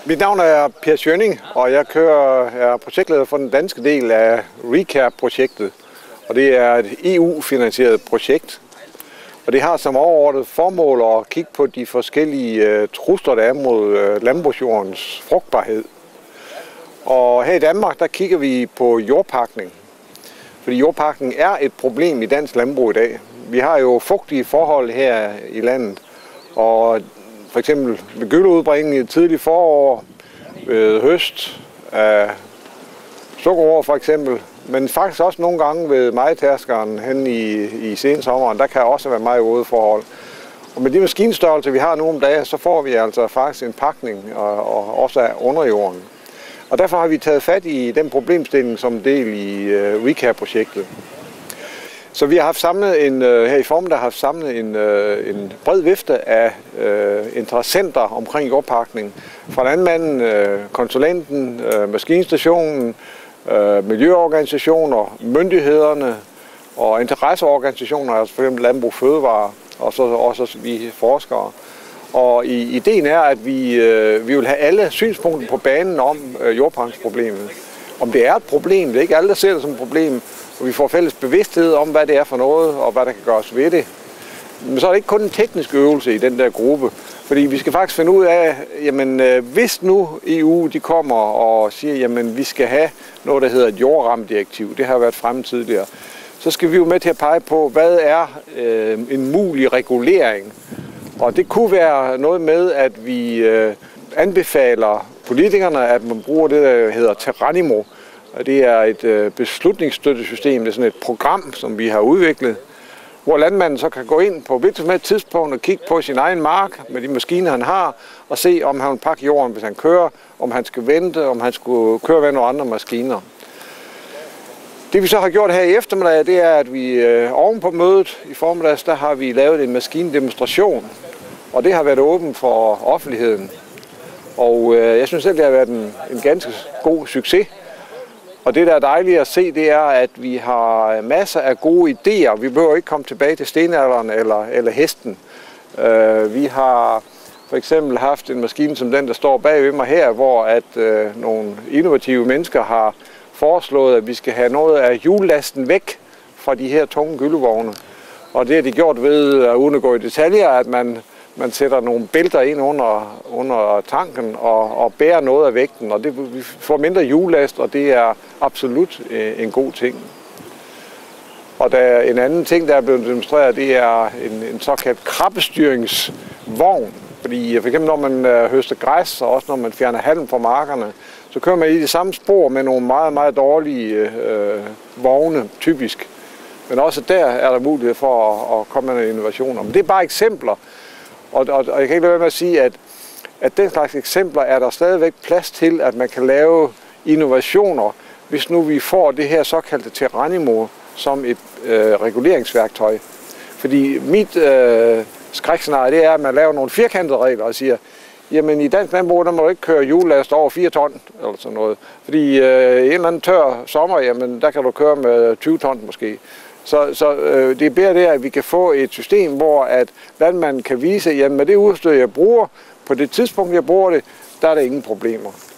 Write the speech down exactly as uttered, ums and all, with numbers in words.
Mit navn er Per Schønning, og jeg kører, er projektleder for den danske del af ReCap-projektet. Og det er et E U-finansieret projekt. Og det har som overordnet formål at kigge på de forskellige trusler, der er mod landbrugsjordens frugtbarhed. Og her i Danmark, der kigger vi på jordpakning. Fordi jordpakning er et problem i dansk landbrug i dag. Vi har jo fugtige forhold her i landet, og for eksempel med gylleudbringning i et tidligt forår, ved høst af sukkerroer for eksempel, men faktisk også nogle gange ved majtærskeren hen i, i sensommeren, der kan også være meget våde forhold. Og med de maskinstørrelser, vi har nu om dagen, så får vi altså faktisk en pakning og, og også af underjorden. Og derfor har vi taget fat i den problemstilling som del i uh, ReCap-projektet. Så vi har haft samlet en, her i formiddag har haft samlet en, en bred vifte af uh, interessenter omkring jordpakning. Fra landmanden, uh, konsulenten, uh, maskinstationen, uh, miljøorganisationer, myndighederne og interesseorganisationer, altså for eksempel Landbrug Fødevare, og så også vi forskere. Og ideen er, at vi, øh, vi vil have alle synspunkter på banen om øh, jordpakningsproblemet. Om det er et problem, det er ikke alle, der ser det som et problem, og vi får fælles bevidsthed om, hvad det er for noget, og hvad der kan gøres ved det. Men så er det ikke kun en teknisk øvelse i den der gruppe, fordi vi skal faktisk finde ud af, jamen øh, hvis nu E U de kommer og siger, jamen vi skal have noget, der hedder et jordramdirektiv, det har været fremme tidligere, så skal vi jo med til at pege på, hvad er øh, en mulig regulering. Og det kunne være noget med, at vi øh, anbefaler politikerne, at man bruger det, der hedder Terranimo. Det er et øh, beslutningsstøttesystem, det er sådan et program, som vi har udviklet, hvor landmanden så kan gå ind på hvilket som helst tidspunkt og kigge på sin egen mark med de maskiner, han har, og se, om han vil pakke jorden, hvis han kører, om han skal vente, om han skulle køre ved nogle andre maskiner. Det vi så har gjort her i eftermiddag, det er, at vi øh, oven på mødet i formiddags, der har vi lavet en maskindemonstration. Og det har været åbent for offentligheden. Og øh, jeg synes selv, det har været en, en ganske god succes. Og det, der er dejligt at se, det er, at vi har masser af gode idéer. Vi behøver ikke komme tilbage til stenalderen eller, eller hesten. Øh, vi har for eksempel haft en maskine som den, der står bag ved mig her, hvor at øh, nogle innovative mennesker har foreslået, at vi skal have noget af hjullasten væk fra de her tunge gyllevogne. Og det har de gjort ved at uden at gå i detaljer, at man, man sætter nogle bælter ind under, under tanken og, og bærer noget af vægten. Og det, vi får mindre hjullast, og det er absolut en god ting. Og der er en anden ting, der er blevet demonstreret, det er en, en såkaldt krabbestyringsvogn. Fordi for eksempel når man høster græs, og også når man fjerner halm fra markerne, så kører man i det samme spor med nogle meget, meget dårlige øh, vogne, typisk. Men også der er der mulighed for at, at komme med innovationer. Men det er bare eksempler. Og, og, og jeg kan ikke lade være med at sige, at, at den slags eksempler er der stadigvæk plads til, at man kan lave innovationer, hvis nu vi får det her såkaldte Terranimo som et øh, reguleringsværktøj. Fordi mit øh, skrækscenarie, det er, at man laver nogle firkantede regler og siger, jamen i dansk landbrug, der må du ikke køre hjullast over fire ton, eller sådan noget. Fordi øh, en eller anden tør sommer, jamen der kan du køre med tyve ton måske. Så, så øh, det er bedre der, at vi kan få et system, hvor at landmanden kan vise, jamen med det udstyr, jeg bruger, på det tidspunkt, jeg bruger det, der er der ingen problemer.